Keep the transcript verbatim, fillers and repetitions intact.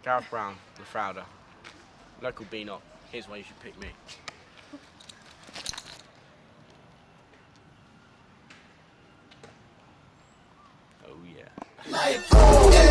Gareth Browne, Lafrowda. Local B-Knock. Here's why you should pick me. Oh yeah.